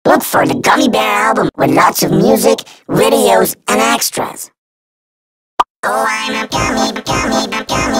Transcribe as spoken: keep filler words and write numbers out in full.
Look for the Gummy Bear album with lots of music, videos, and extras. Oh, I'm a gummy, gummy, gummy.